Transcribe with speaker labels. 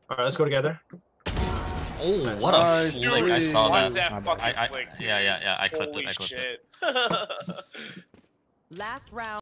Speaker 1: All right, let's go together.
Speaker 2: Oh,
Speaker 1: Nice.
Speaker 2: what a flick! I saw
Speaker 3: Watch
Speaker 2: that.
Speaker 3: that fucking flick.
Speaker 2: Yeah. I clipped
Speaker 3: Holy
Speaker 2: it. I clipped it.
Speaker 3: shit.
Speaker 4: Last round.